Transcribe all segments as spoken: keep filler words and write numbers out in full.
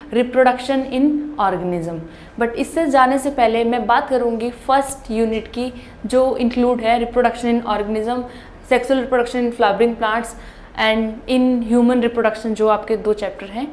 Reproduction in organism. But इससे जाने से पहले मैं बात करूँगी फर्स्ट यूनिट की, जो इंक्लूड है reproduction in organism, sexual reproduction in flowering plants and in human reproduction, जो आपके दो चैप्टर हैं।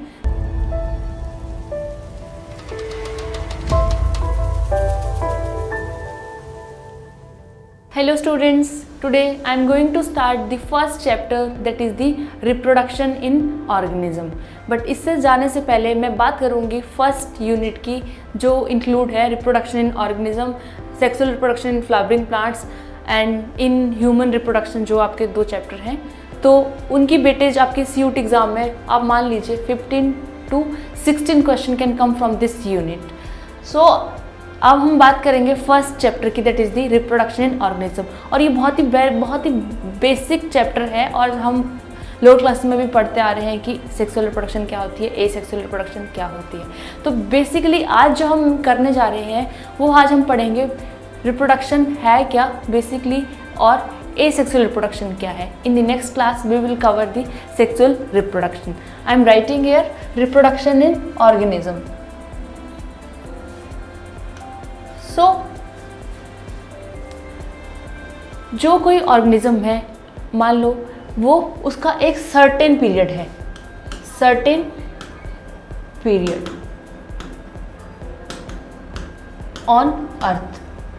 Hello students, today I am going to start the first chapter, that is the reproduction in organism. But इससे जाने से पहले मैं बात करूँगी फर्स्ट यूनिट की, जो इंक्लूड है reproduction in organism, sexual reproduction in flowering plants and in human reproduction, जो आपके दो चैप्टर हैं। तो उनकी वेटेज आपके सी यू टी एग्ज़ाम में आप मान लीजिए fifteen to sixteen question can come from this unit. So अब हम बात करेंगे फर्स्ट चैप्टर की, that is the reproduction in organism. और ये बहुत ही बहुत ही बेसिक चैप्टर है और हम लोअर क्लास में भी पढ़ते आ रहे हैं कि सेक्सुअल रिप्रोडक्शन क्या होती है, ए सेक्सुअल रिप्रोडक्शन क्या होती है। तो बेसिकली आज जो हम करने जा रहे हैं वो आज हम पढ़ेंगे रिप्रोडक्शन है क्या बेसिकली, और ए सेक्सुअल रिप्रोडक्शन क्या है। In the next class we will cover the sexual reproduction. I am writing here reproduction in organism. So so, जो कोई ऑर्गेनिज्म है, मान लो वो उसका एक सर्टेन पीरियड है, certain period on earth.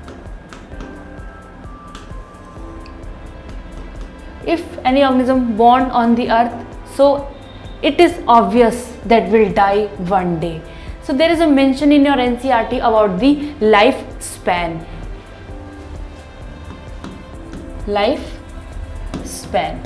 If any organism born on the earth, so it is obvious that will die one day. So there is a mention in your N C R T about the life span. Life span.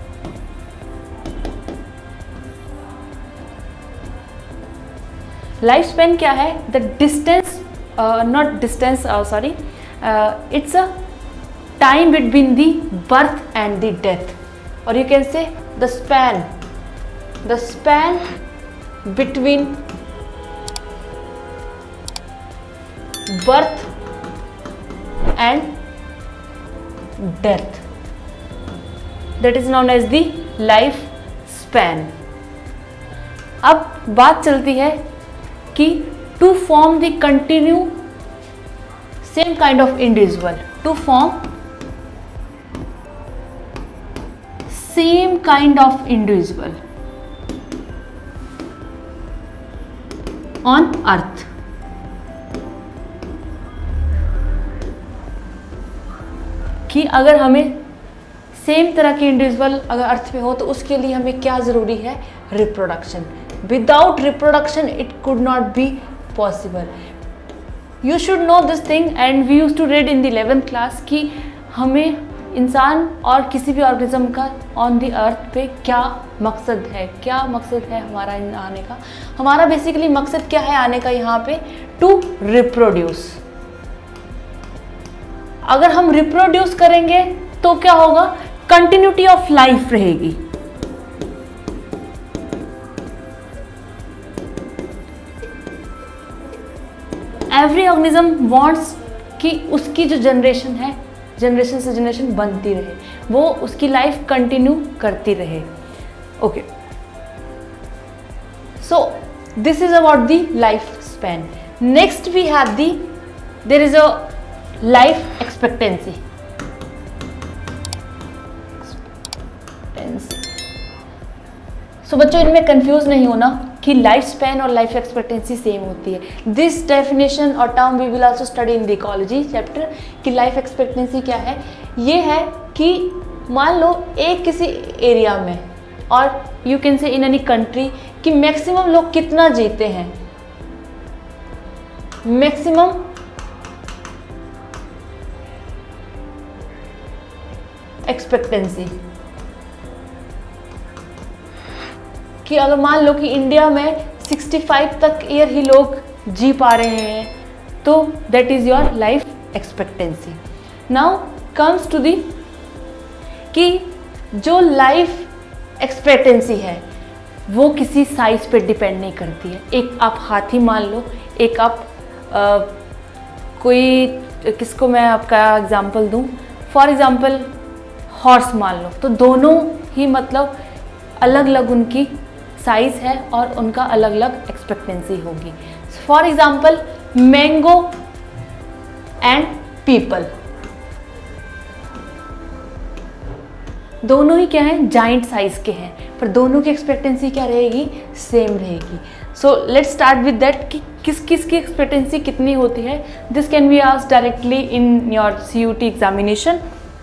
Life span क्या है? The distance, uh, not distance, uh, sorry, uh, it's a time between the birth and the death, or you can say the span, the span between birth and death, that is known as the life span. अब बात चलती है कि to form the continue same kind of individual, to form same kind of individual on earth, कि अगर हमें same तरह के इंडिविजुअल अगर अर्थ पे हो तो उसके लिए हमें क्या ज़रूरी है? Reproduction. Without reproduction it could not be possible. You should know this thing and we use to read in the eleventh class कि हमें इंसान और किसी भी ऑर्गेनिज्म का ऑन द अर्थ पे क्या मकसद है, क्या मकसद है हमारा आने का। हमारा बेसिकली मकसद क्या है आने का यहाँ पे? To reproduce. अगर हम रिप्रोड्यूस करेंगे तो क्या होगा? कंटिन्यूटी ऑफ लाइफ रहेगी। एवरी ऑर्गेनिज्म वांट्स कि उसकी जो जनरेशन है, जनरेशन से जनरेशन बनती रहे, वो उसकी लाइफ कंटिन्यू करती रहे। Okay, so this is about the life span. Next we have the there is a life expectancy. So बच्चों, इनमें कंफ्यूज नहीं होना कि लाइफ स्पैन और लाइफ एक्सपेक्टेंसी सेम होती है। दिस डेफिनेशन और term we will also study in the ecology chapter कि लाइफ एक्सपेक्टेंसी क्या है। ये है कि मान लो एक किसी एरिया में, और you can say in any country, कि मैक्सिमम लोग कितना जीते हैं, मैक्सिमम एक्सपेक्टेंसी। कि अगर मान लो कि इंडिया में पैंसठ तक ईयर ही लोग जी पा रहे हैं, तो that is your life expectancy. Now comes to the कि जो लाइफ एक्सपेक्टेंसी है वो किसी साइज पे डिपेंड नहीं करती है। एक आप हाथी मान लो, एक आप आ, कोई, किसको मैं आपका एग्जांपल दूं, फॉर एग्जांपल हॉर्स मान लो, तो दोनों ही मतलब अलग अलग उनकी साइज़ है और उनका अलग अलग एक्सपेक्टेंसी होगी। For example mango and people, दोनों ही क्या है, जाइंट साइज के हैं, पर दोनों की एक्सपेक्टेंसी क्या रहेगी, सेम रहेगी। So let's start with that कि किस किस की एक्सपेक्टेंसी कितनी होती है। This can be asked directly in your C U T examination.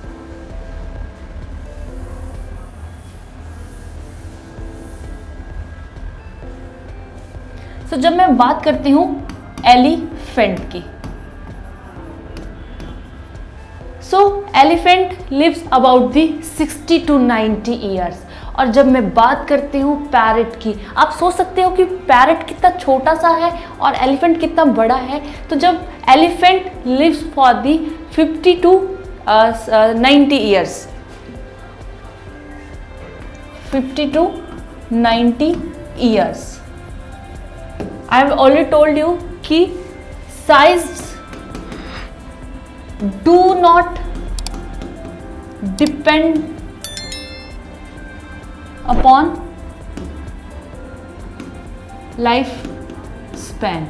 So so, जब मैं बात करती हूँ एलिफेंट की, so elephant lives about the sixty to ninety years. और जब मैं बात करती हूँ पैरट की, आप सोच सकते हो कि पैरट कितना छोटा सा है और एलिफेंट कितना बड़ा है। तो जब elephant lives for the fifty to ninety years, fifty to ninety years, I have already told you कि size do not depend upon life span,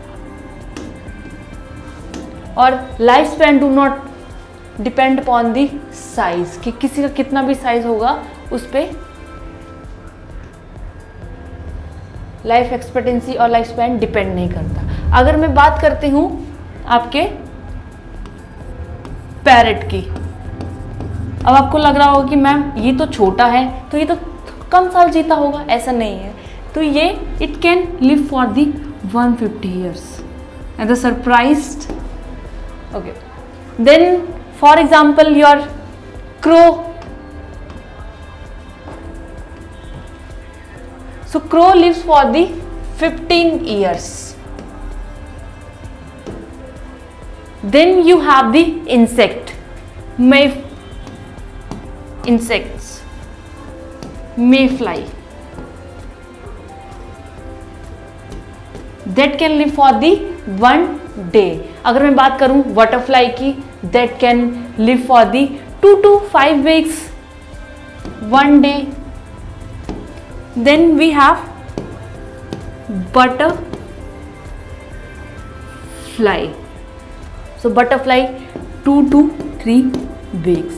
और life span do not depend upon the size, कि किसी का कितना भी size होगा उस पर लाइफ एक्सपेक्टेंसी और लाइफ स्पैन डिपेंड नहीं करता। अगर मैं बात करती हूँ आपके पैरट की, अब आपको लग रहा होगा कि मैम ये तो छोटा है तो ये तो कम साल जीता होगा, ऐसा नहीं है। तो ये it can live for the one fifty years and the surprised. Okay, then for example your crow, so crow lives for the fifteen years. Then you have the insect, may insects, mayfly, that can live for the one day. अगर मैं बात करूं butterfly की, that can live for the two to five weeks, one day. Then we have butterfly. So butterfly two to three weeks.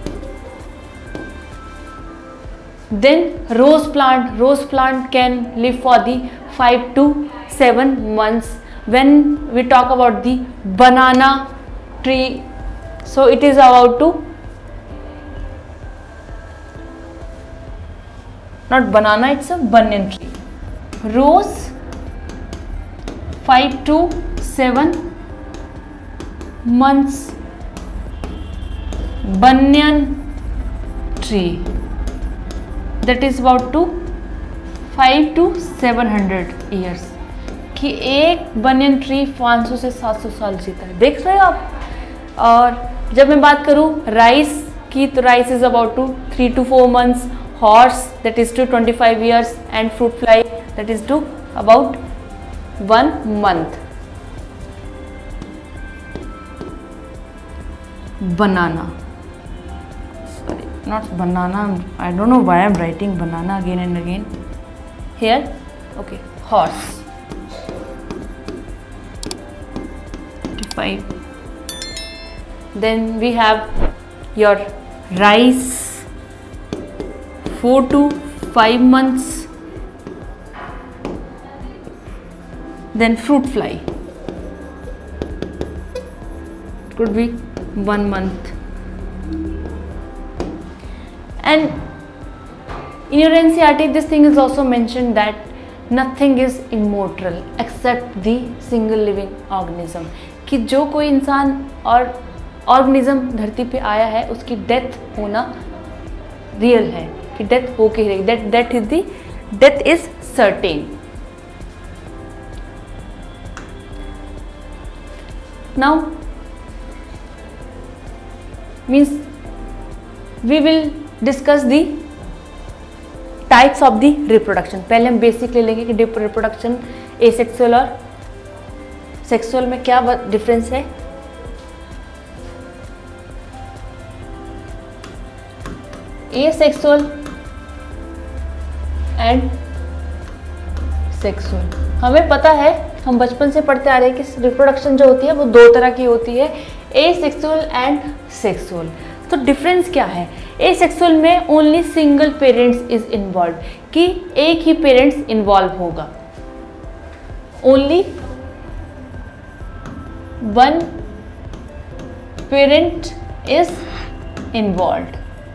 Then rose plant, rose plant can live for the five to seven months. When we talk about the banana tree, so it is about to, not banana, it's a banyan tree. Rose five to seven months, banyan tree that is about to five to seven hundred years, कि एक banyan tree पाँच सौ से सात सौ साल जीता है, देख रहे हो आप। और जब मैं बात करूँ राइस की, तो rice is about two three to four months, horse that is to twenty five years and fruit fly that is to about one month. banana, sorry, not banana, I don't know why I'm writing banana again and again here. Okay, horse five. Then we have your rice, four to five months. Then fruit fly, could be one month. And in your N C R T this thing is also mentioned that nothing is immortal except the single living organism, कि जो कोई इंसान और organism धरती पे आया है उसकी डेथ होना रियल है, कि डेथ होके ही रहेगी, that that is the death is certain. Now means we will discuss the types of the reproduction. पहले हम बेसिक ले लेंगे कि रिप्रोडक्शन एसेक्सुअल और सेक्सुअल में क्या डिफरेंस है। Asexual and sexual. हमें पता है, हम बचपन से पढ़ते आ रहे हैं कि रिप्रोडक्शन जो होती है वो दो तरह की होती है, ए सेक्सुअल एंड सेक्सुअल। तो डिफरेंस क्या है? ए सेक्सुअल में only single parents is involve, कि एक ही पेरेंट्स इन्वॉल्व होगा, only one parent is involve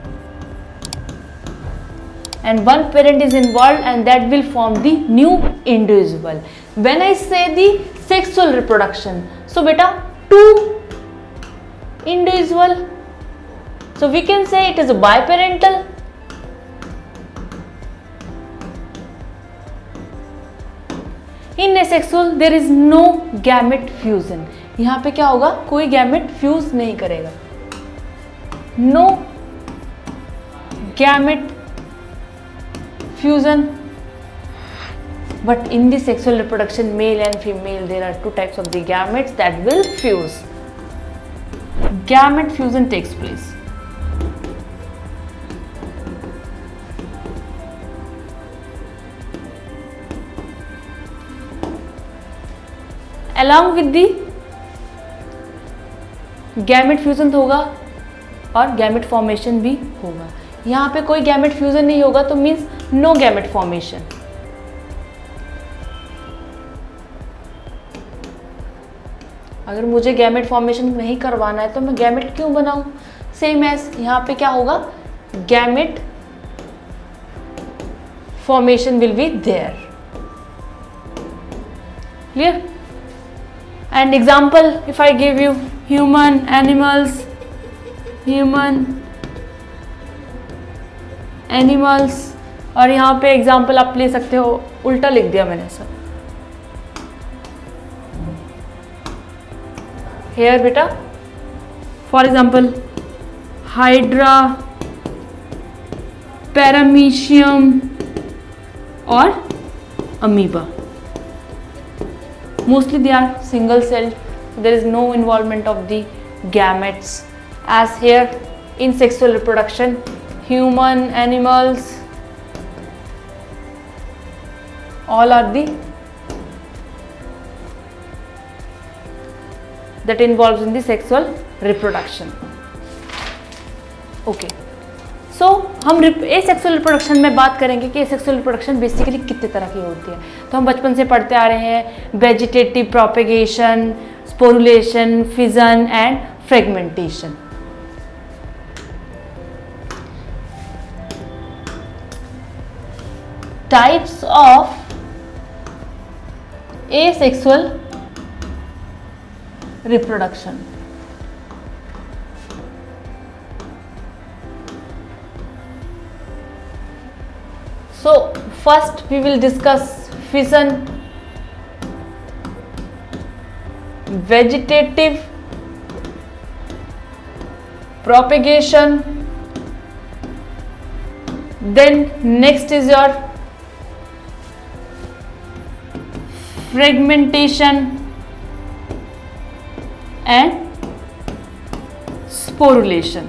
and one parent is involved and that will form the new individual. When I say the sexual reproduction, so beta two individual, so we can say it is a biparental. In asexual there is no gamete fusion. यहाँ पे क्या होगा? कोई gamete fuse नहीं करेगा, no gamete fusion. But in the sexual reproduction, male and female, there are two types of the gametes that will fuse. Gamete fusion takes place. Along with the gamete fusion होगा और gamete formation भी होगा। यहाँ पे कोई gamete fusion नहीं होगा तो मीन्स नो गैमेट फॉर्मेशन। अगर मुझे गैमेट फॉर्मेशन नहीं करवाना है तो मैं गैमेट क्यों बनाऊं? सेम एज यहाँ पे क्या होगा? Gamete formation will be there. Clear? And example if I give you human, animals, human animals, और यहाँ पे एग्जाम्पल आप ले सकते हो, उल्टा लिख दिया मैंने सब। हेयर बेटा, फॉर एग्जाम्पल हाइड्रा, पैरामीशियम और amoeba. Mostly they are single cell, there is no involvement of the gametes as here in sexual reproduction. Human, animals, all are the that involves in the sexual reproduction. Okay, so हम asexual reproduction में बात करेंगे कि asexual reproduction basically कितने तरह की होती है। तो हम बचपन से पढ़ते आ रहे हैं, vegetative propagation, sporulation, fission and fragmentation. Types of asexual reproduction. So first we will discuss fission, vegetative propagation, then next is your fragmentation and sporulation.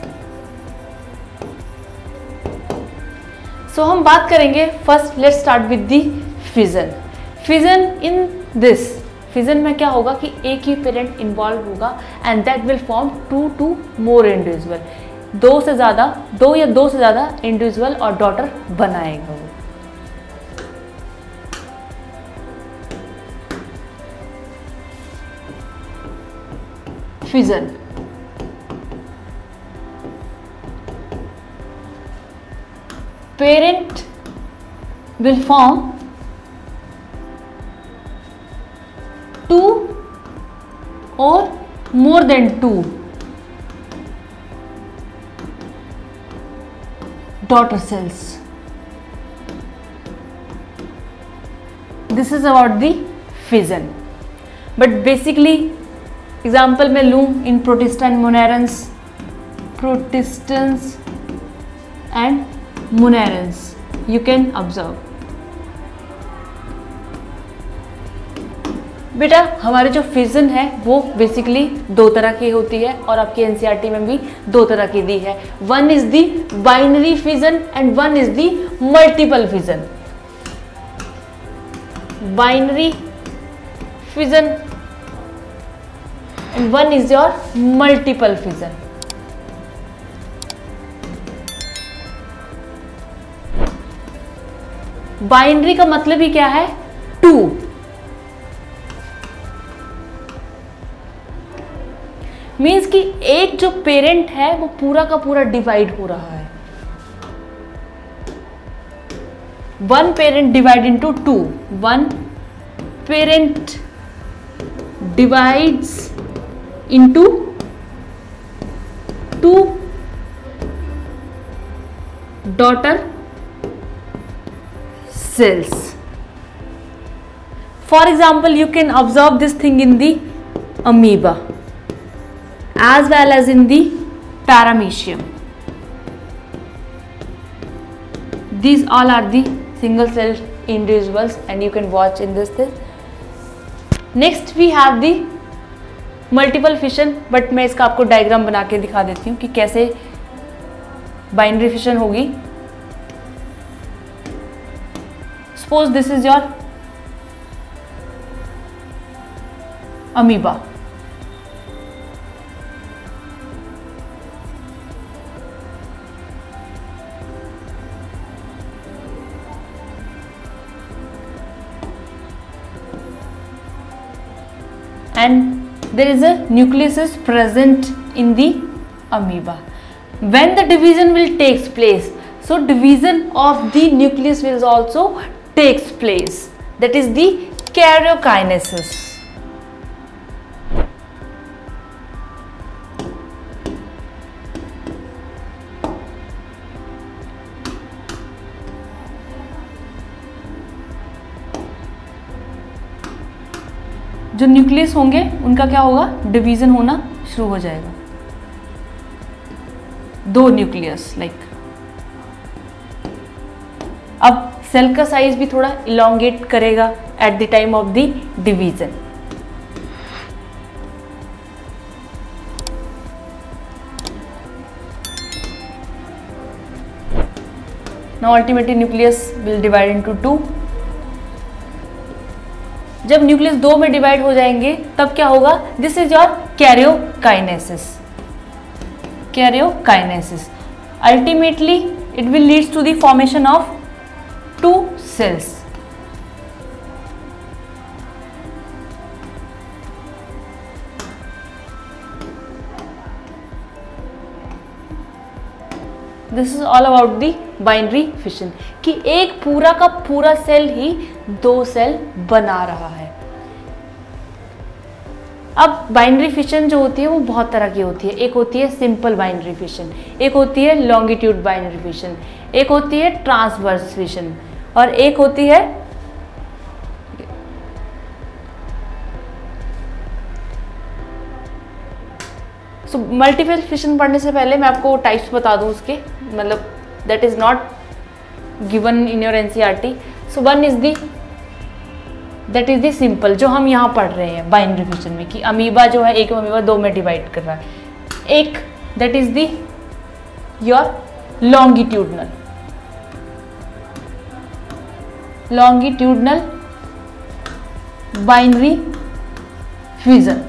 So हम बात करेंगे first, let's start with the fission. Fission in this, fission में क्या होगा कि एक ही parent involve होगा and that will form two two more individual, दो से ज़्यादा, दो या दो से ज़्यादा इंडिविजुअल और डॉटर बनाएगा वो। fission, parent will form two or more than two daughter cells. This is about the fission, but basically example मैं लूँ in Protista and monerans, protistans and monerans, you can observe. बेटा हमारे जो fission है वो basically दो तरह की होती है और आपकी एनसीईआरटी में भी दो तरह की दी है। One is the binary fission and one is the multiple fission. binary fission and one is your multiple fission. Binary का मतलब ही क्या है? टू. मीन्स कि एक जो पेरेंट है वो पूरा का पूरा डिवाइड हो रहा है. One parent divide into two. One parent divides into two daughter cells. For example, you can observe this thing in the amoeba as well as in the paramecium. These all are the single cell individuals and you can watch in this thing. Next we have the multiple fission, but मैं इसका आपको diagram बना के दिखा देती हूँ कि कैसे बाइनरी फिशन होगी. Suppose this is your amoeba. And there is a nucleus is present in the amoeba. When the division will takes place, so division of the nucleus will also takes place, that is the karyokinesis. जो nucleus होंगे उनका क्या होगा? Division होना शुरू हो जाएगा. दो न्यूक्लियस लाइक. अब सेल का साइज भी थोड़ा इलोंगेट करेगा at the time of the division. Now ultimately nucleus will divide into two. जब न्यूक्लियस दो में डिवाइड हो जाएंगे तब क्या होगा? This is your karyokinesis. Karyokinesis ultimately it will leads to the formation of two cells. This is all about the binary fission कि एक पूरा का पूरा सेल ही दो सेल बना रहा है. अब बाइनरी फिशन जो होती है वो बहुत तरह की होती है. एक होती है सिंपल बाइनरी फिशन, एक होती है लॉन्गिट्यूड बाइनरी फिशन, एक होती है ट्रांसवर्स फिशन और एक होती है सो मल्टीपल फिशन. पढ़ने से पहले मैं आपको टाइप्स बता दूं उसके, मतलब that is not given in your NCERT. So one is the that is the simple जो हम यहाँ पढ़ रहे हैं बाइनरी फिशन में कि अमीबा जो है एक अमीबा दो में डिवाइड कर रहा है. एक that is the your longitudinal. Longitudinal binary fission.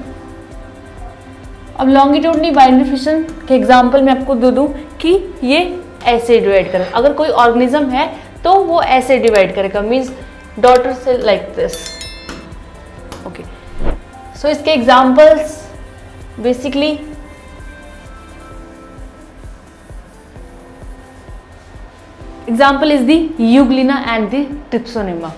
अब लॉन्गिट्यूडनल बाइनरी फिशन के एग्जांपल मैं आपको दे दूं कि ये ऐसे डिवाइड करें. अगर कोई ऑर्गेनिज्म है तो वो ऐसे डिवाइड करेगा, means daughter cell like this. Okay, so इसके examples basically example is the euglena and the trypsonema.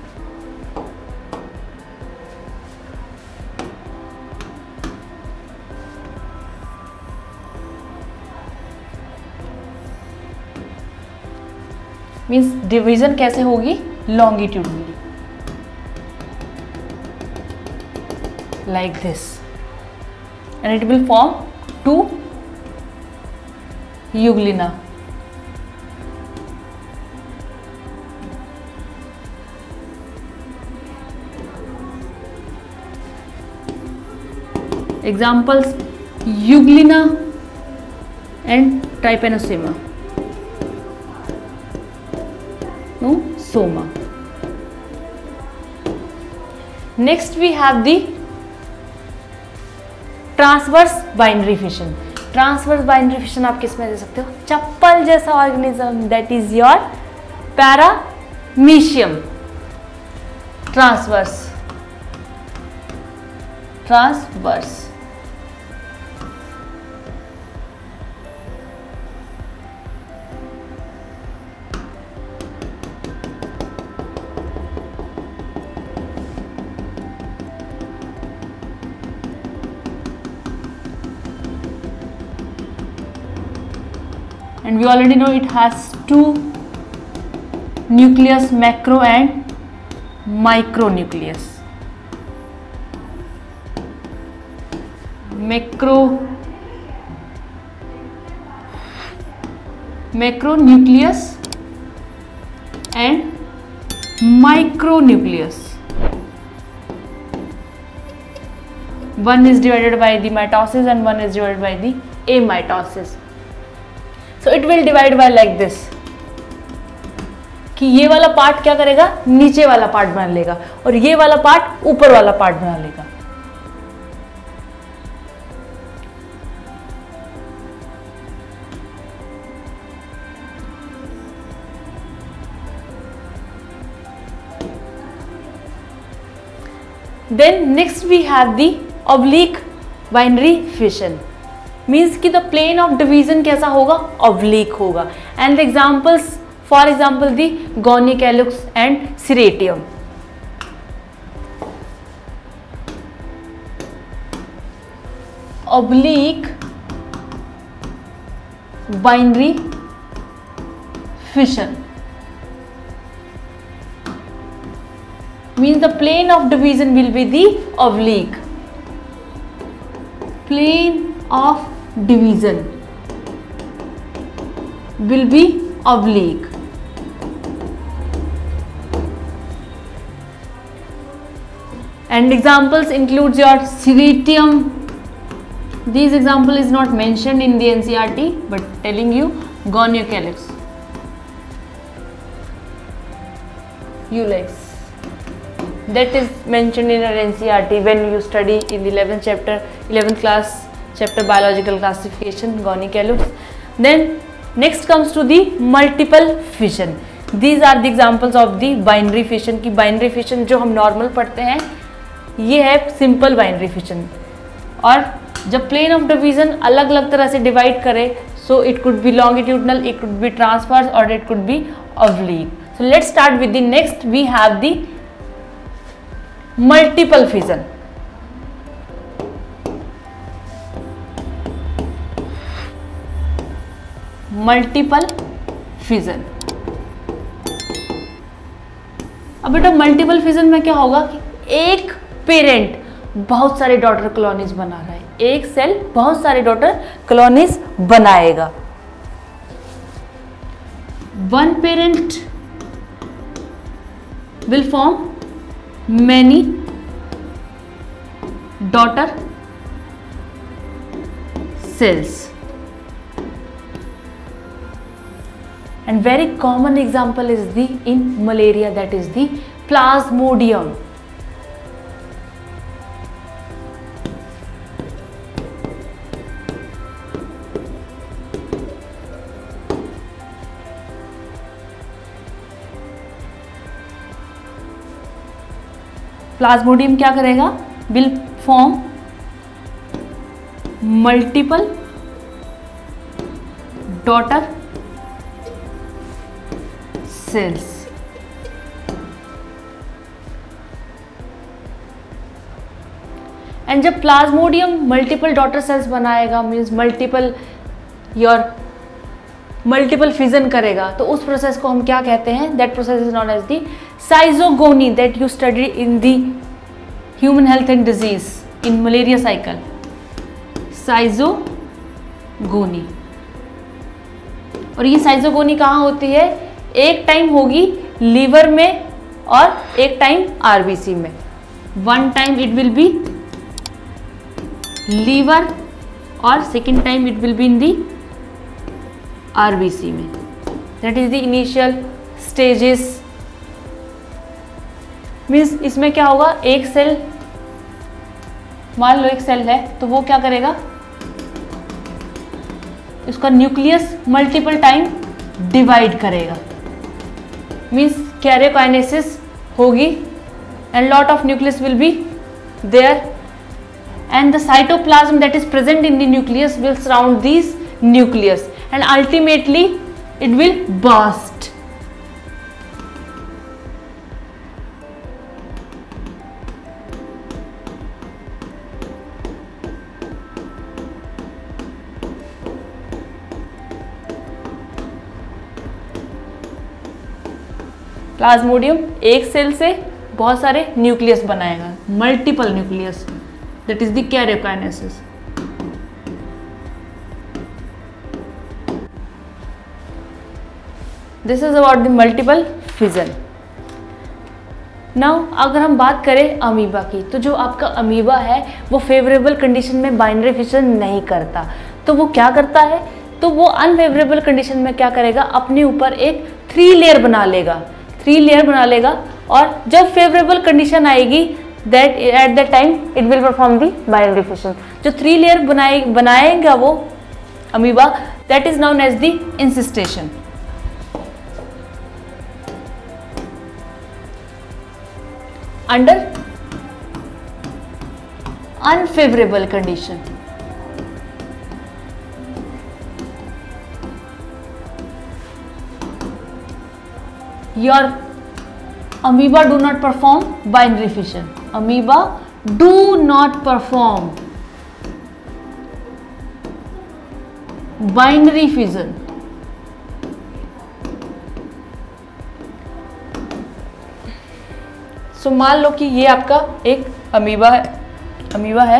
Means division कैसे होगी? Longitudinally like this and it will form two euglena. Examples euglena and trypanosoma. No, soma. Next we have the transverse binary fission. Transverse binary fission आप किस में दे सकते हो? चप्पल जैसा organism, that is your paramecium. Transverse transverse and we already know it has two nucleus, macro and micronucleus. Macro macronucleus and micronucleus. One is divided by the mitosis and one is divided by the amitosis. So it will divide by like this, कि ये वाला part क्या करेगा? नीचे वाला part बना लेगा और ये वाला पार्ट ऊपर वाला पार्ट बना लेगा। Then next we have the oblique binary fission. Means कि द प्लेन ऑफ डिवीजन कैसा होगा? ऑब्लिक होगा। And examples, for example the gonyaulax and ceratium. Oblique binary fission means the plane of division will be the oblique. Plane of division will be oblique. And examples includes your ceridium. These example is not mentioned in the N C E R T but telling you Goniocalix, Ulex. That is mentioned in your N C E R T when you study in the eleventh chapter, eleventh class chapter biological classification, Gonicalux. Then next comes to the multiple fission. These are the examples of the binary fission. की binary fission जो हम normal पढ़ते हैं ये है simple binary fission। और जब plane of division अलग अलग तरह से divide करे, so it could be longitudinal, it could be transverse or it could be oblique. So let's start with the next. We have the multiple fission. Multiple fission. अब बेटा multiple fission में क्या होगा कि एक पेरेंट बहुत सारे डॉटर कॉलोनीज बना रहा है, एक सेल बहुत सारे डॉटर कॉलोनीज बनाएगा। One parent will form many daughter cells. And very common example is the in malaria, that is the plasmodium. Plasmodium क्या करेगा? Will form multiple daughter cells. And जब प्लाज्मोडियम मल्टीपल डॉटर सेल्स बनाएगा means multiple your multiple fission करेगा, तो उस process को हम क्या कहते हैं? That process is known as the schizogony, that you study in the human health and disease in malaria cycle. Schizogony. और ये साइजोगोनी कहाँ होती है? एक टाइम होगी लीवर में और एक टाइम आरबीसी में। One time it will be liver और second time it will be in the RBC में। That is the initial stages means इसमें क्या होगा, एक सेल, मान लो एक सेल है तो वो क्या करेगा, इसका न्यूक्लियस मल्टीपल टाइम डिवाइड करेगा, मीन्स कैरियोकाइनेसिस होगी and lot of nucleus will be there and the cytoplasm that is present in the nucleus will surround these nucleus and ultimately it will burst. Plasmodium एक cell से बहुत सारे nucleus बनाएगा, multiple nucleus, that is the karyokinesis. This is about the multiple fission. Now अगर हम बात करें amoeba की, तो जो आपका अमीबा है वो फेवरेबल कंडीशन में बाइनरी फिजन नहीं करता, तो वो क्या करता है, तो वो अनफेवरेबल कंडीशन में क्या करेगा, अपने ऊपर एक थ्री लेयर बना लेगा, थ्री लेयर बना लेगा और जब फेवरेबल कंडीशन आएगी that at that time it will perform the binary fission. जो थ्री लेयर बनाए बनाएगा वो amoeba, that is known as the encystation. Under unfavourable condition, your amoeba do not perform binary fission, amoeba do not perform binary fission। So so, मान लो कि ये आपका एक अमीबा है, अमीबा है।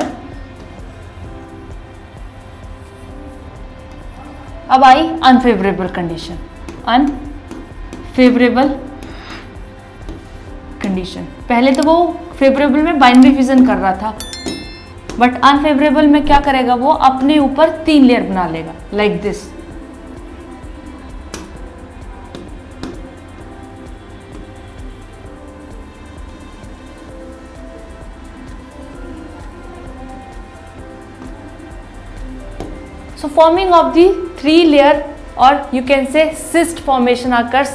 अब आई अनफेवरेबल कंडीशन, अनफेवरेबल कंडीशन। पहले तो वो फेवरेबल में बाइनरी फिजन कर रहा था, बट अनफेवरेबल में क्या करेगा, वो अपने ऊपर तीन लेयर बना लेगा like this. So forming of the three layer or you can say cyst formation occurs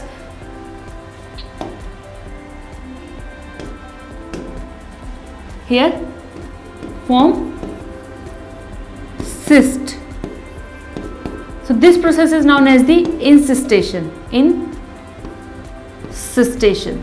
here, form cyst. So this process is known as the incystation, incystation।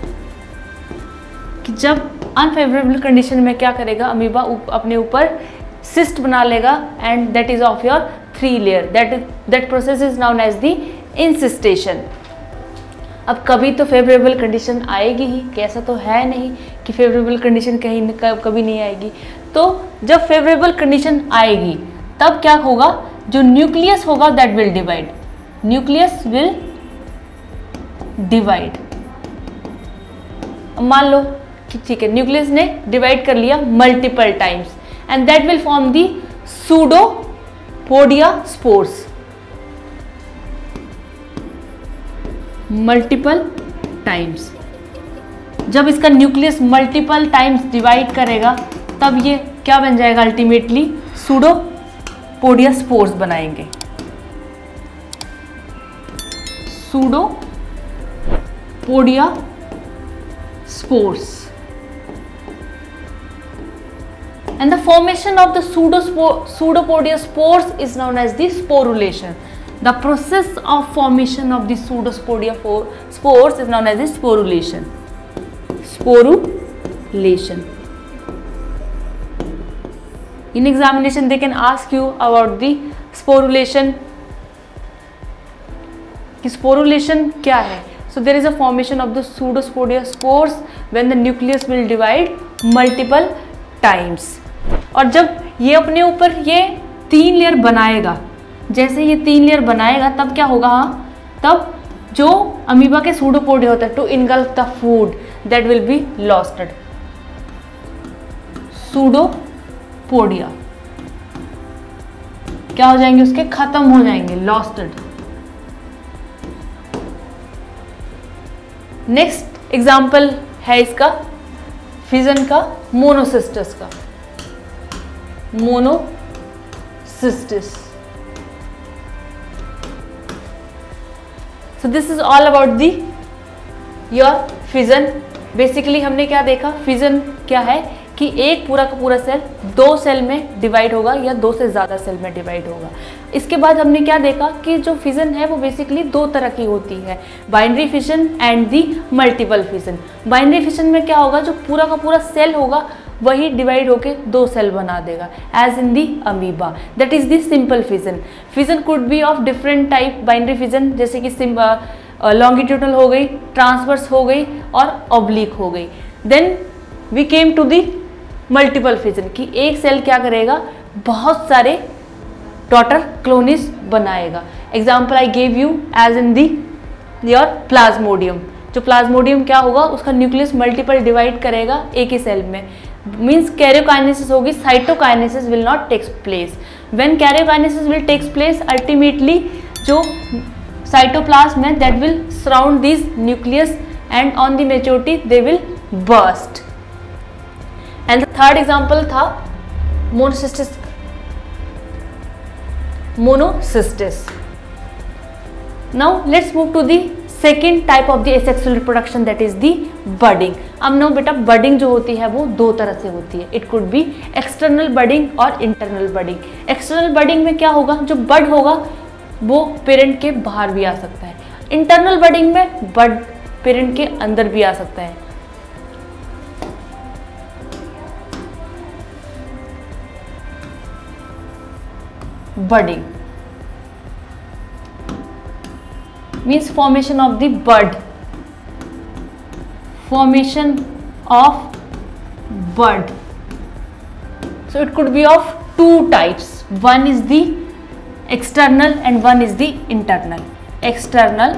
कि जब अनफेवरेबल कंडीशन में क्या करेगा, अमीबा अपने ऊपर cyst बना लेगा and that is of your three layer, that that process is known as the encystation. अब कभी तो फेवरेबल कंडीशन आएगी ही, कैसा तो है नहीं कि फेवरेबल कंडीशन कहीं कभी नहीं आएगी। तो जब फेवरेबल कंडीशन आएगी तब क्या होगा, जो न्यूक्लियस होगा that will divide, nucleus will divide. मान लो कि ठीक है, न्यूक्लियस ने डिवाइड कर लिया multiple times and that will form the pseudopodia spores, multiple times। जब इसका न्यूक्लियस मल्टीपल टाइम्स डिवाइड करेगा तब ये क्या बन जाएगा, अल्टीमेटली सूडोपोडिया स्पोर्स बनाएंगे, pseudopodia spores. And the formation of the pseudopodia spores is known as the sporulation. The process of formation of the pseudopodia spores is known as the sporulation. Sporulation. In examination, they can ask you about the sporulation. कि sporulation क्या है? So there is a formation of the pseudopodia spores when the nucleus will divide multiple times. और जब ये अपने ऊपर ये तीन लेयर बनाएगा, जैसे ये तीन लेयर बनाएगा तब क्या होगा, हाँ, तब जो अमीबा के सूडोपोडिया होता है to engulf the food that will be lost, pseudopodia क्या हो जाएंगे, उसके खत्म हो जाएंगे, लॉस्टेड। नेक्स्ट एग्जाम्पल है इसका फिजन का, मोनोसिस्टस का, monocystis. So this is all about the your fission. Basically हमने क्या देखा, फिजन क्या है कि एक पूरा का पूरा सेल दो सेल में डिवाइड होगा या दो से ज़्यादा सेल में डिवाइड होगा। इसके बाद हमने क्या देखा कि जो फिजन है वो बेसिकली दो तरह की होती है, binary fission and the multiple fission. Binary fission में क्या होगा, जो पूरा का पूरा सेल होगा वही डिवाइड होके दो सेल बना देगा, as in the amoeba. That is the simple fission. Fission could be of different type. Binary fission जैसे कि लॉन्गिट्यूडनल हो गई, ट्रांसवर्स हो गई और ऑब्लिक हो गई। Then we came to the multiple fission कि एक सेल क्या करेगा, बहुत सारे डॉटर क्लोनिस बनाएगा। Example I gave you as in the your plasmodium. जो प्लाज्मोडियम क्या होगा, उसका न्यूक्लियस मल्टीपल डिवाइड करेगा एक ही सेल में, मीन्स कैरियोकाइनेसिस होगी, cytokinesis will not takes place. When karyokinesis will takes place, ultimately जो साइटोप्लाज्म है that will surround this nucleus and on the maturity they will burst. And the third example था monocystis. Monocystis. Now let's move to the second type of the asexual reproduction, that is the budding. अब know बेटा, budding जो होती है वो दो तरह से होती है। It could be external budding और इंटरनल बडिंग। एक्सटर्नल बडिंग में क्या होगा, जो बड होगा वो पेरेंट के बाहर भी आ सकता है। इंटरनल बडिंग में बड पेरेंट के अंदर भी आ सकता है। Budding means formation of the bud, formation of bud. So it could be of two types, one is the external and one is the internal. External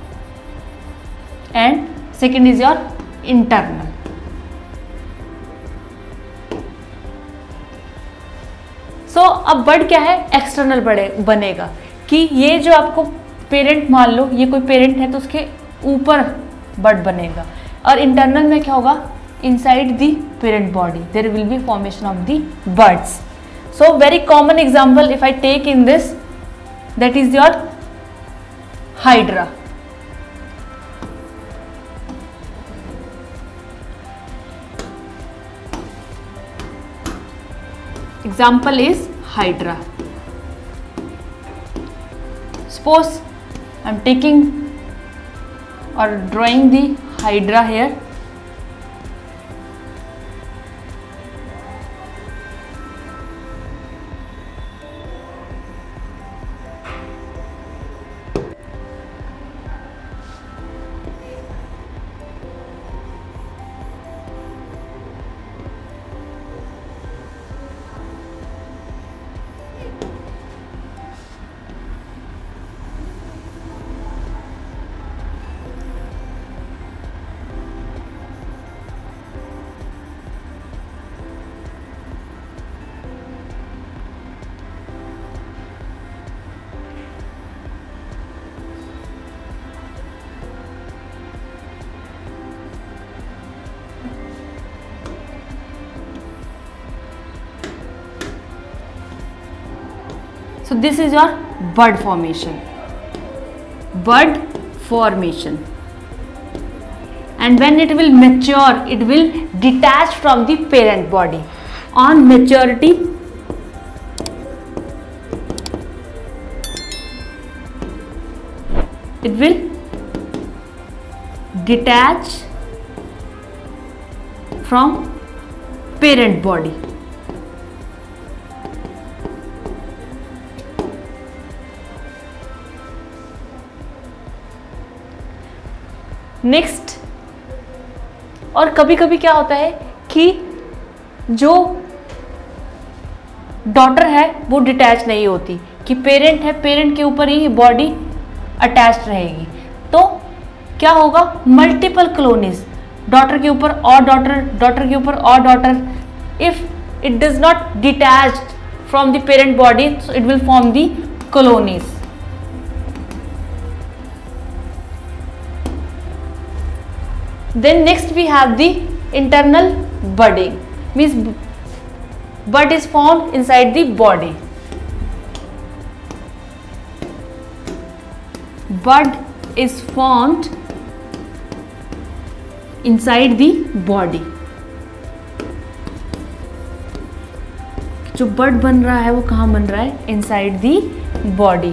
and second is your internal. So so, अब बड क्या है, external बड़े बनेगा कि ये जो आपको parent, मान लो ये कोई पेरेंट है तो उसके ऊपर बड बनेगा। और इंटरनल में क्या होगा, inside the parent body there will be formation of the buds. So very common example if I take in this, that is your hydra. Example is Hydra. Suppose I am taking or drawing the Hydra here. So this is your bud formation, bud formation, and when it will mature, it will detach from the parent body. On maturity, it will detach from parent body. Next, और कभी कभी क्या होता है कि जो daughter है वो डिटैच नहीं होती, कि पेरेंट है, पेरेंट के ऊपर ही बॉडी अटैच रहेगी, तो क्या होगा, मल्टीपल क्लोनिस, डॉटर के ऊपर और डॉटर, डॉटर के ऊपर और daughter. If it does not detached from the parent body, so it will form the colonies. Then next we have the internal budding, means bud is formed inside the body. Bud is formed inside the body. जो बड बन रहा है वो कहाँ बन रहा है? Inside the body.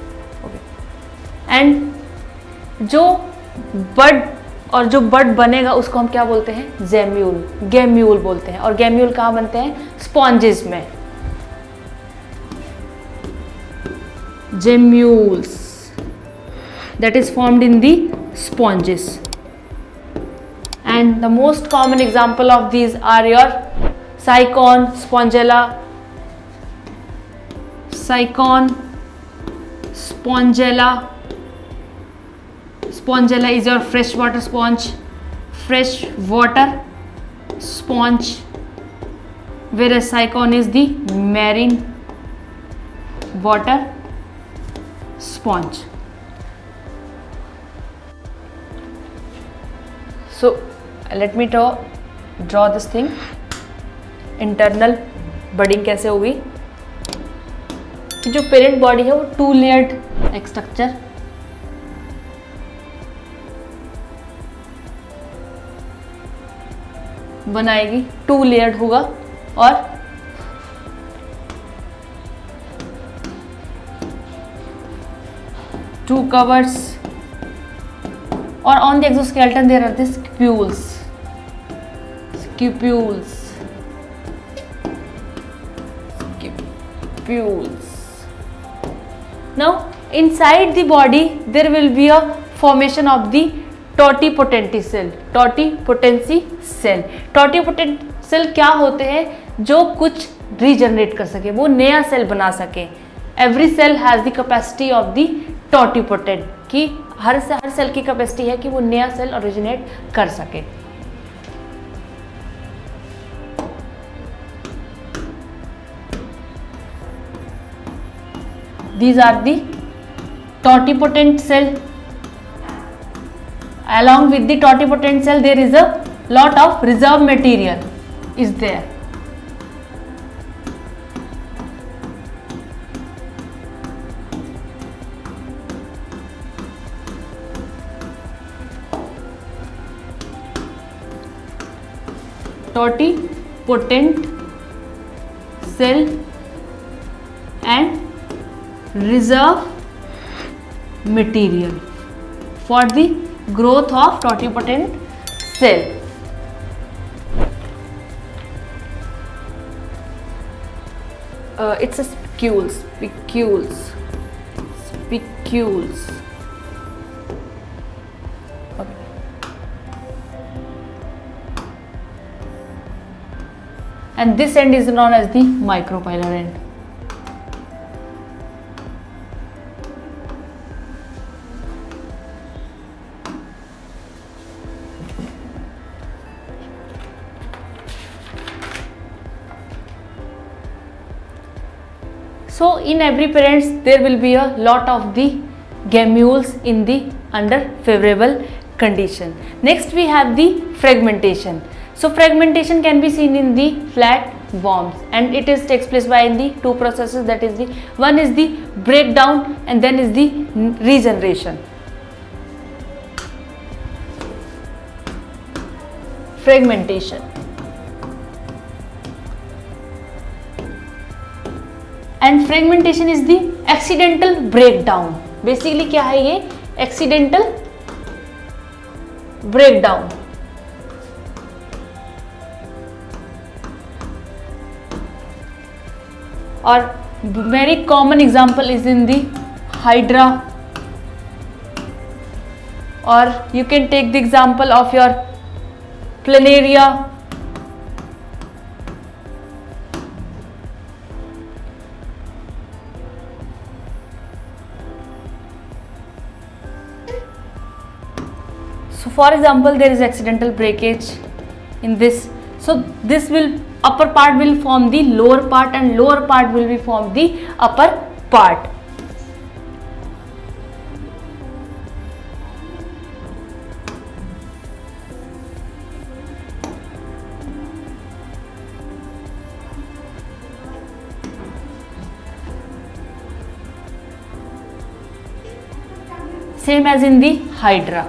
And जो बड और जो बड बनेगा उसको हम क्या बोलते हैं? जेम्यूल, गेम्यूल बोलते हैं. और गेम्यूल कहाँ बनते हैं? स्पॉन्जेस में. gemmules that is formed in the sponges, and the most common example of these are your cycon, spongella, cycon, spongella. Spongella is your freshwater sponge, fresh water sponge, whereas cycon is the marine water sponge. So let me draw draw this thing. Internal budding कैसे होगी? जो parent body है वो two layered एक structure बनाएगी. Two layered होगा और two covers, और on the exoskeleton there are these cupules, cupules, cupules. Now inside the body there will be a formation of the totipotent cell. Totipotency cell. Totipotent cell क्या होते हैं? जो कुछ regenerate कर सके, वो नया सेल बना सके. Every cell has the capacity of the totipotent, कि हर से हर सेल की कैपेसिटी है कि वो नया सेल ओरिजिनेट कर सके. These are the totipotent cell. Along with the totipotent cell there is a lot of reserve material is there. Totipotent cell and reserve material for the growth of totipotent cell. Uh, it's a spicules, spicules, spicules. Okay. And this end is known as the micropylar end. So in every parents there will be a lot of the gammules in the under favorable condition. Next we have the fragmentation. So fragmentation can be seen in the flat worms, and it is takes place by in the two processes, that is the one is the breakdown and then is the regeneration. Fragmentation. And fragmentation is the accidental breakdown. Basically क्या है ये? Accidental breakdown. Or very common example is in the Hydra, or you can take the example of your Planaria. So for example there is accidental breakage in this. So this will upper part will form the lower part and lower part will be form the upper part. same as in the hydra.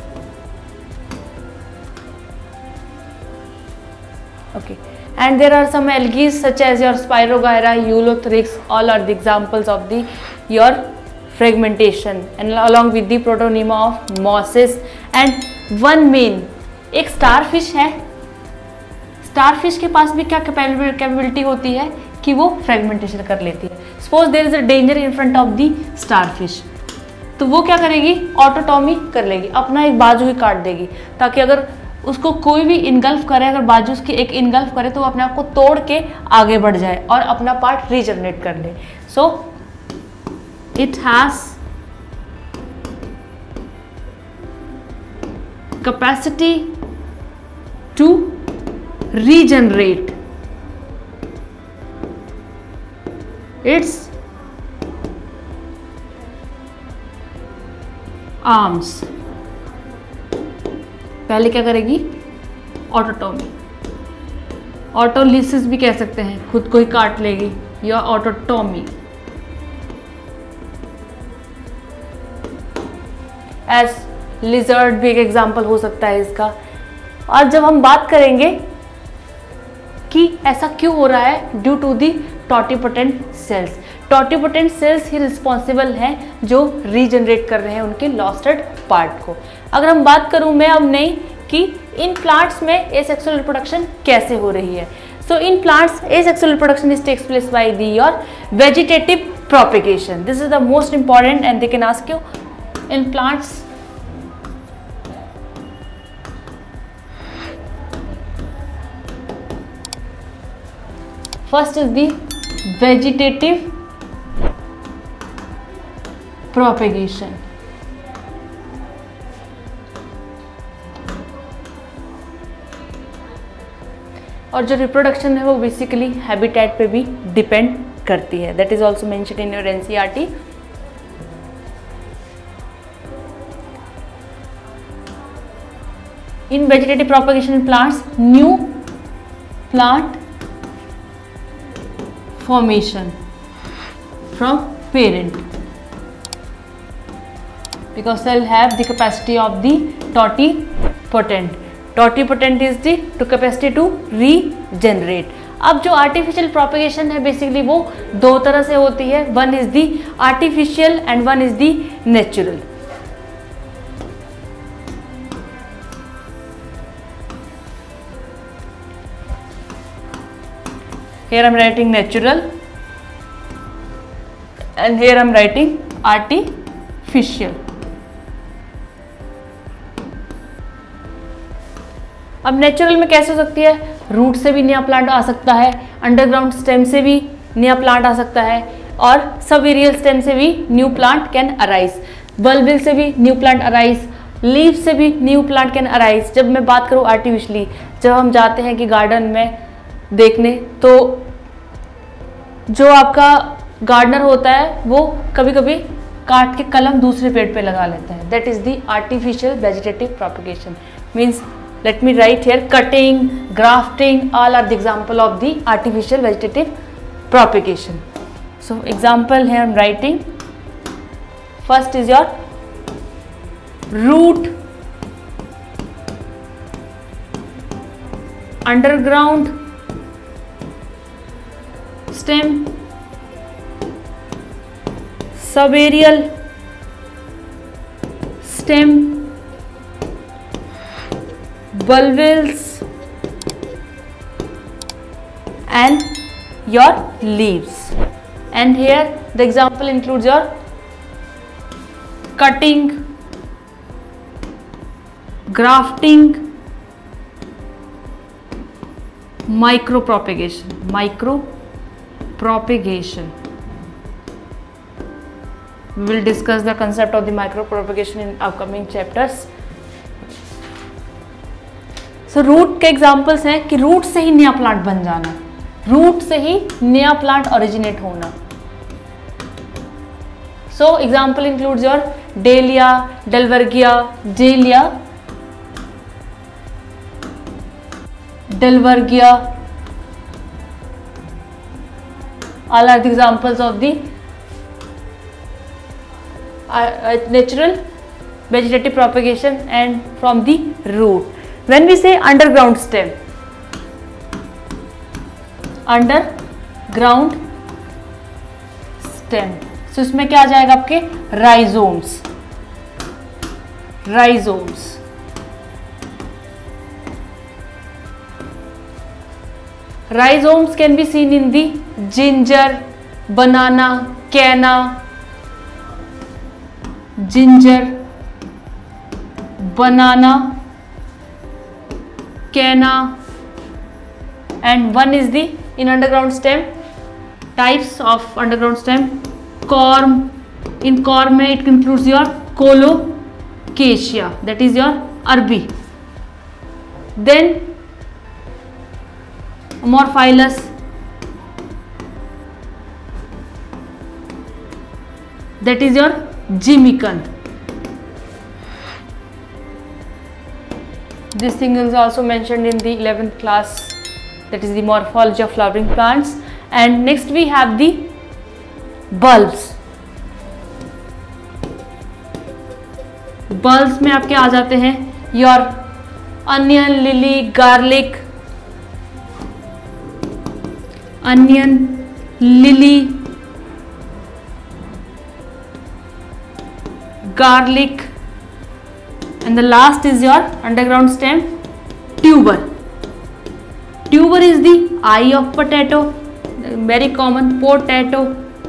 Okay, and there are some algae such as your Spirogyra, Eulothrix, all are the examples of the your fragmentation, and along with the Protonema of mosses. And one main, एक starfish है, starfish के पास भी क्या capability होती है कि वो fragmentation कर लेती है. Suppose there is a danger in front of the starfish, तो वो क्या करेगी, ऑटोटॉमी कर लेगी, अपना एक बाजू ही काट देगी, ताकि अगर उसको कोई भी इनगल्फ करे, अगर बाजू उसकी एक इनगल्फ करे तो वो अपने आप को तोड़ के आगे बढ़ जाए और अपना पार्ट रीजनरेट कर ले. So it has capacity to regenerate its arms. पहले क्या करेगी, ऑटोटॉमी, ऑटोलिसिस भी कह सकते हैं, खुद को ही काट लेगी, या ऑटोटॉमी. एज लिजर्ड भी एक एग्जाम्पल हो सकता है इसका. और जब हम बात करेंगे कि ऐसा क्यों हो रहा है, due to the totipotent cells. Totipotent cells ही रिस्पॉन्सिबल हैं जो रीजनरेट कर रहे हैं उनके लॉस्टेड पार्ट को. अगर हम बात करूं मैं अब नहीं कि इन प्लांट्स में एसेक्सुअल रिप्रोडक्शन कैसे हो रही है. So in plants asexual reproduction is takes place by the your vegetative propagation. This is the most important and they can ask you in plants. First is the vegetative propagation. और जो reproduction है वो basically habitat पे भी depend करती है. That is also mentioned in your NCERT. In vegetative propagation in plants, new plant formation from parent, because cell have the capacity of the totipotent. Totipotent is the to capacity to regenerate. अब जो artificial propagation है basically वो दो तरह से होती है. One is the artificial and one is the natural. Here I am writing natural and here I am writing artificial. अब नेचुरल में कैसे हो सकती है, रूट से भी नया प्लांट आ सकता है, अंडरग्राउंड स्टेम से भी नया प्लांट आ सकता है, और सब एरियल स्टेम से भी new plant can arise, bulbil से भी न्यू प्लांट अराइज, लीव से भी न्यू प्लांट कैन अराइज. जब मैं बात करूँ आर्टिफिशियली, जब हम जाते हैं कि गार्डन में देखने, तो जो आपका गार्डनर होता है वो कभी कभी काट के कलम दूसरे पेड़ पे लगा लेता है. That is the artificial vegetative propagation. Means let me write here, cutting, grafting, all are the example of the artificial vegetative propagation. So example है I am writing. First is your root, underground stem, subaerial stem, bulbils and your leaves. And here the example includes your cutting, grafting, micro propagation, micro propagation. We will discuss the concept of the micro propagation in upcoming chapters. So root के examples हैं कि root से ही नया plant बन जाना, root से ही नया plant originate होना. So example includes your Dahlia, Dalbergia, Dahlia, Dalbergia. All are the examples of the uh, uh, natural vegetative propagation and from the root. When we say underground stem, underground stem, so इसमें क्या आ जाएगा आपके rhizomes, rhizomes. Rhizomes can be seen in the ginger, banana, canna, ginger, banana, canna, and one is the in underground stem, types of underground stem, corm. In corm it includes your colocasia, that is your Arabi. Then Amorphilus, that is your Jimicant. This thing is also mentioned in the eleventh class, that is the morphology of flowering plants. And next we have the bulbs. Bulbs में आपके आ जाते हैं your onion, lily, garlic, onion, lily, garlic, and the last is your underground stem, tuber. Tuber is the eye of potato, very common, potato.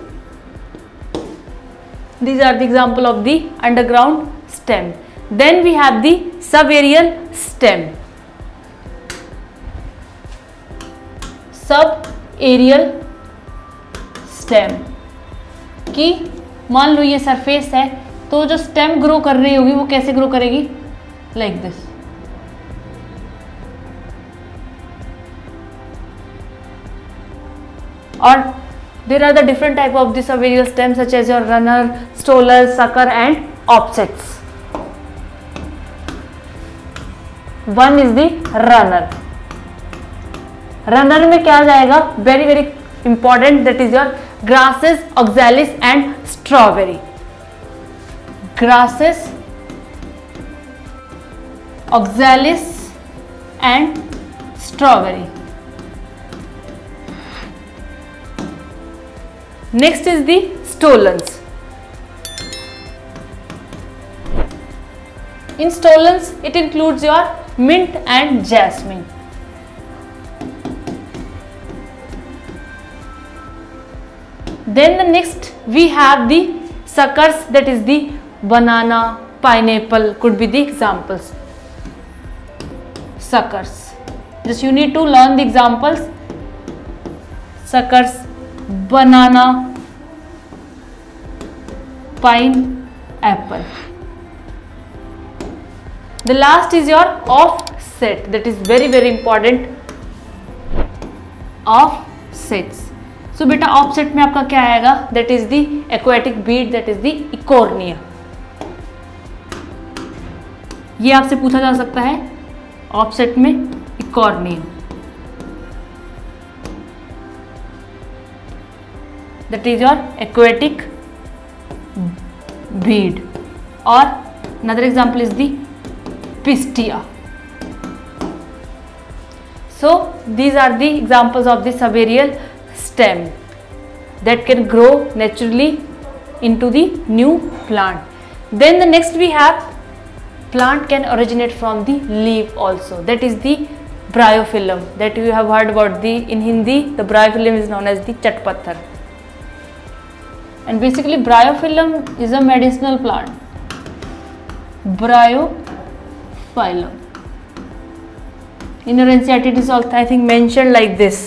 These are the example of the underground stem. Then we have the subaerial stem. Subaerial stem कि मान लो ये surface है, तो जो stem grow कर रही होगी वो कैसे ग्रो करेगी, लाइक दिस. और there are the different type of the subaerial stems such as your runner, stoller, sucker and offsets. One is the runner. Runner में क्या आ जाएगा, very very important, that is your grasses, oxalis and strawberry. Grasses, oxalis and strawberry. Next is the stolons. In stolons it includes your mint and jasmine. Then the next we have the suckers, that is the banana, pineapple could be the examples. Suckers, just you need to learn the examples. Suckers, banana, pineapple. The last is your offset, that is very very important. Offsets. So बेटा offset में आपका क्या आएगा, that is the aquatic bead, that is the ecornia. ये आपसे पूछा जा सकता है offset में ecornia, that is your aquatic bead. Or another example is the pistia. So these are the examples of the subaerial stem that can grow naturally into the new plant. Then the next we have plant can originate from the leaf also, that is the bryophyllum, that you have heard about. The in Hindi the bryophyllum is known as the chatpathar, and basically bryophyllum is a medicinal plant. Bryophyllum in your N C E R T it is also I think mentioned like this.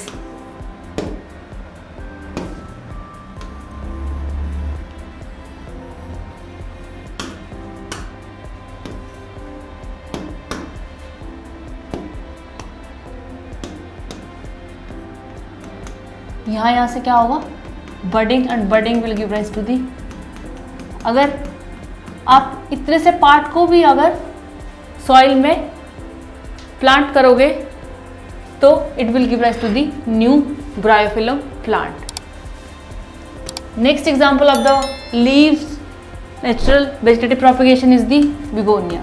यहाँ यहाँ से क्या होगा, budding, and budding will give rise to the. अगर आप इतने से part को भी अगर सॉइल में प्लांट करोगे तो it will give rise to the new bryophyllum plant. Next example of the leaves, natural vegetative propagation is the begonia.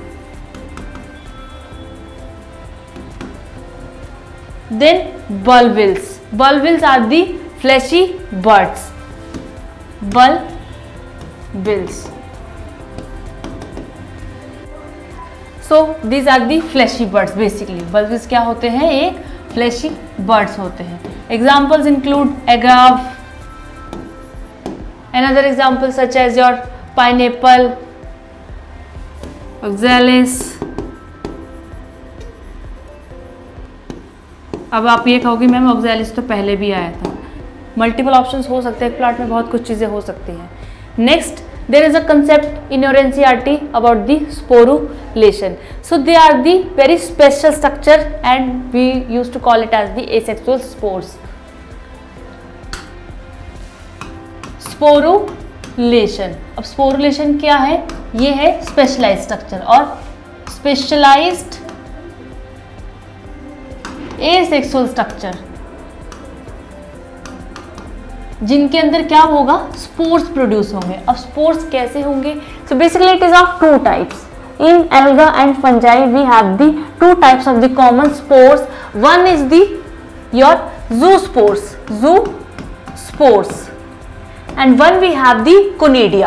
Then bulbils. Bulbils are the fleshy buds. Bulbils. So these are the fleshy buds basically. Bulbils क्या होते हैं? एक fleshy buds होते हैं. Examples include agave. Another example such as your pineapple, oxalis. अब आप ये कहोगे मैम ऑक्सैलिस तो पहले भी आया था. मल्टीपल ऑप्शंस हो सकते हैं, प्लांट में बहुत कुछ चीज़ें हो सकती हैं. Next, there is a concept in your N C E R T about the sporulation. So they are the very special structure and we used to call it as the asexual spores. Sporulation. अब sporulation क्या है? ये है specialized structure और specialized asexual structure जिनके अंदर क्या होगा? स्पोर्स प्रोड्यूस होंगे. अब स्पोर्स कैसे होंगे? So basically it is of two types. In alga and fungi we have the two types of the common spores. One is the your zoospores, zoospores, and one we have the conidia.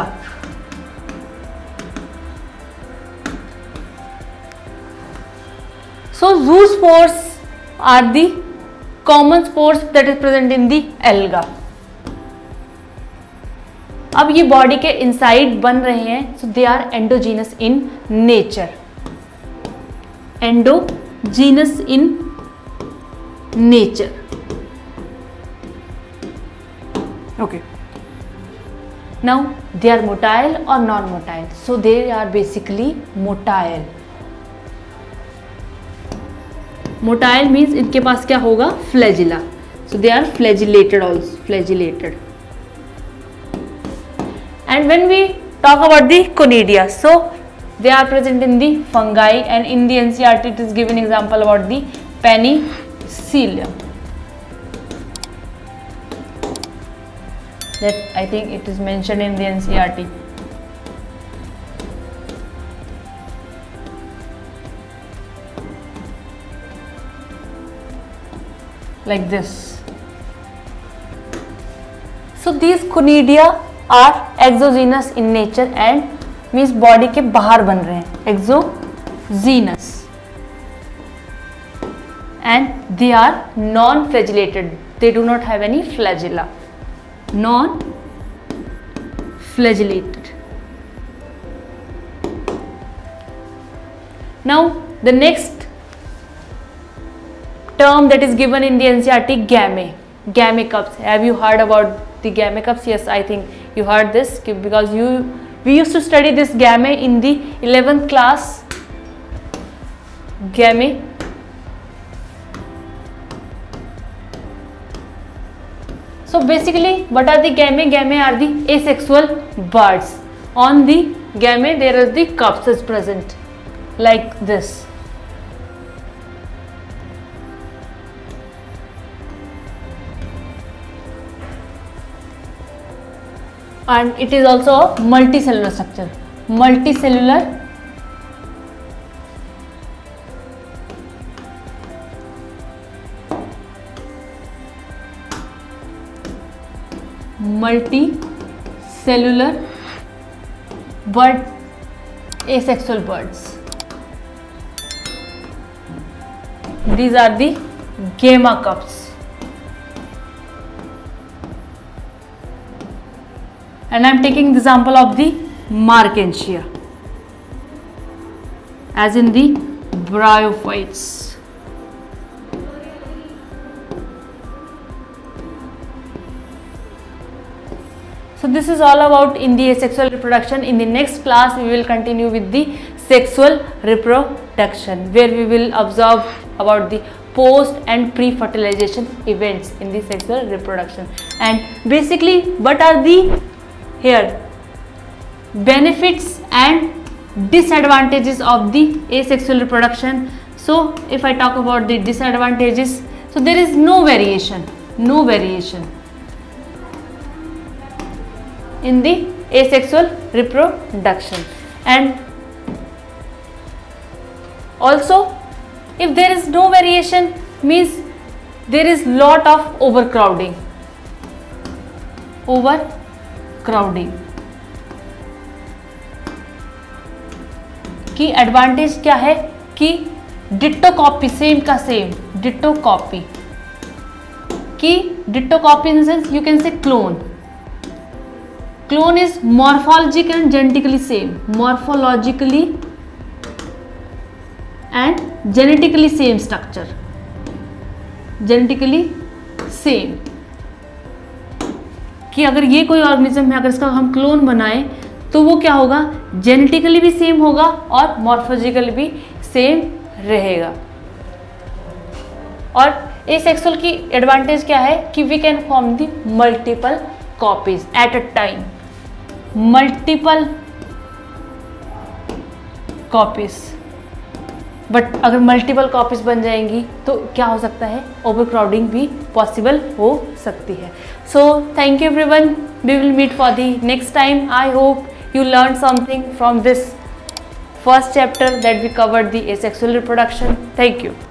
So zoospores are the common spores that is present in the alga. अब ये body के inside बन रहे हैं. So they are endogenous in nature. Endogenous in nature. Okay, now they are motile और non motile. So they are basically motile. Motile means इनके पास क्या होगा? Flagella. So they are flagellated also, flagellated. And when we talk about the conidia, so they are present in the fungi, and in the N C E R T it is given example about the penicillium. That I think it is mentioned in the N C E R T. Like this. So these conidia are exogenous in nature and means body के बाहर बन रहे हैं. Exogenous and they are non flagellated. They do not have any flagella. Non flagellated. Now the next term that is given in the N C E R T, Gamma. Gamma cups. Have you heard about the Gamma cups? Yes, I think you heard this because you we used to study this Gamma in the eleventh class. Gamma. So basically, what are the Gamma? Gamma are the asexual buds. On the Gamma, there is the cups is present, like this. And it is also a multicellular structure. Multicellular multicellular bud, asexual buds. These are the Gamma cups. And I am taking the example of the Markensia, as in the bryophytes. So this is all about in the asexual reproduction. In the next class, we will continue with the sexual reproduction, where we will observe about the post and pre-fertilization events in the sexual reproduction. And basically, what are the here benefits and disadvantages of the asexual reproduction? So if I talk about the disadvantages, so there is no variation, no variation in the asexual reproduction. And also, if there is no variation, means there is lot of overcrowding. Overcrowding की advantage क्या है कि ditto copy, same का same, ditto copy की ditto copy in sense you can say clone. Clone is morphological and genetically same, morphologically and genetically same structure, genetically same. कि अगर ये कोई ऑर्गेनिज्म है, अगर इसका हम क्लोन बनाएं तो वो क्या होगा, जेनेटिकली भी सेम होगा और मॉर्फोलॉजिकली भी सेम रहेगा. और एसेक्सुअल की एडवांटेज क्या है कि we can form the multiple copies at a time, multiple copies. But अगर मल्टीपल कॉपीज बन जाएंगी तो क्या हो सकता है, ओवरक्राउडिंग भी पॉसिबल हो सकती है. So thank you everyone, we will meet for the next time. I hope you learned something from this first chapter that we covered the asexual reproduction. Thank you.